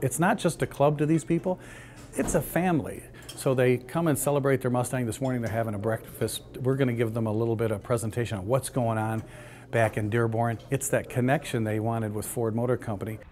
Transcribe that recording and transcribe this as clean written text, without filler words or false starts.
it's not just a club to these people, it's a family. So they come and celebrate their Mustang this morning. They're having a breakfast. We're going to give them a little bit of presentation on what's going on back in Dearborn. It's that connection they wanted with Ford Motor Company.